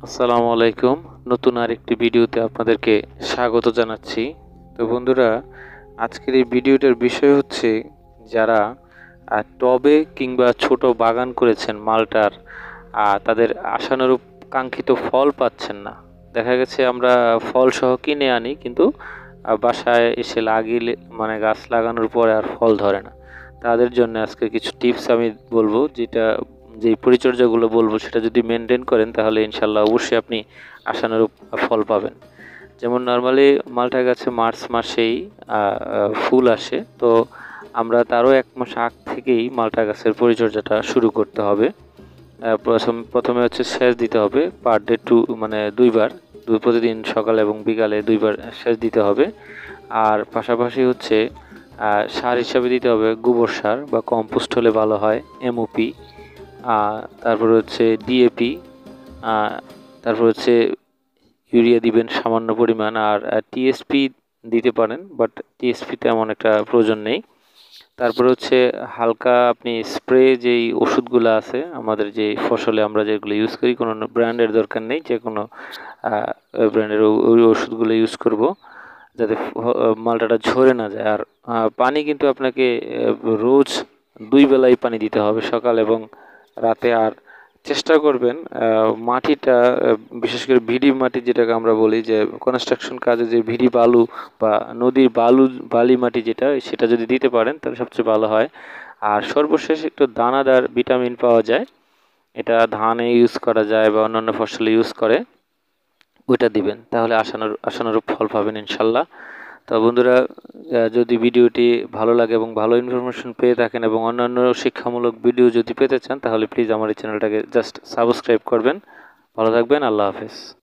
আসসালামু আলাইকুম। নতুন আরেকটি ভিডিওতে আপনাদেরকে স্বাগত জানাচ্ছি। তো বন্ধুরা, আজকের এই ভিডিওটার বিষয় হচ্ছে যারা টবে কিংবা ছোট বাগান করেছেন মালটার, তাদের আশানুরূপ কাঙ্ক্ষিত ফল পাচ্ছেন না। দেখা গেছে আমরা ফল সহ কিনে আনি, কিন্তু বাসায় এসে লাগিয়ে মানে গাছ লাগানোর পরে আর ফল ধরে না। তাদের জন্য আজকে কিছু টিপস আমি বলবো, যেই পরিচর্যাগুলো বলবো সেটা যদি মেনটেন করেন তাহলে ইনশাল্লাহ অবশ্যই আপনি আশানুরূপ ফল পাবেন। যেমন নর্মালি মালটা গাছে মার্চ মাসেই ফুল আসে, তো আমরা তারও 1 মাস আগ থেকেই মালটা গাছের পরিচর্যাটা শুরু করতে হবে। প্রথমে হচ্ছে সেচ দিতে হবে পার ডে মানে 2 বার, প্রতিদিন সকালে এবং বিকালে 2 বার সেচ দিতে হবে। আর পাশাপাশি হচ্ছে সার হিসাবে দিতে হবে গোবর সার বা কম্পোস্ট হলে ভালো হয়, এমওপি, তারপরে হচ্ছে ডিএপি, তারপর হচ্ছে ইউরিয়া দিবেন সামান্য পরিমাণ, আর টিএসপি দিতে পারেন, বাট টিএসপিতে এমন একটা প্রয়োজন নেই। তারপরে হচ্ছে হালকা আপনি স্প্রে যেই ওষুধগুলো আছে আমাদের যে ফসলে আমরা যেগুলো ইউজ করি, কোনো ব্র্যান্ডের দরকার নেই, যে কোনো ব্র্যান্ডের ওই ওষুধগুলো ইউজ করব যাতে মালটাটা ঝরে না যায়। আর পানি কিন্তু আপনাকে রোজ 2 বেলাই পানি দিতে হবে, সকাল এবং রাতে। আর চেষ্টা করবেন মাটিটা, বিশেষ করে ভিডি মাটি যেটাকে আমরা বলি, যে কনস্ট্রাকশন কাজে যে ভিডি বালু বা নদীর বালি মাটি যেটা, সেটা যদি দিতে পারেন তাহলে সবচেয়ে ভালো হয়। আর সর্বশেষ একটু দানাদার ভিটামিন পাওয়া যায়, এটা ধানে ইউজ করা যায় বা অন্যান্য ফসলে ইউজ করে, ওইটা দিবেন, তাহলে আশানুরূপ ফল পাবেন ইনশাল্লাহ। তো বন্ধুরা, যদি ভিডিওটি ভালো লাগে এবং ভালো ইনফরমেশন পেয়ে থাকেন এবং অন্যান্য শিক্ষামূলক ভিডিও যদি পেতে চান, তাহলে প্লিজ আমার এই চ্যানেলটাকে জাস্ট সাবস্ক্রাইব করবেন। ভালো থাকবেন, আল্লাহ হাফেজ।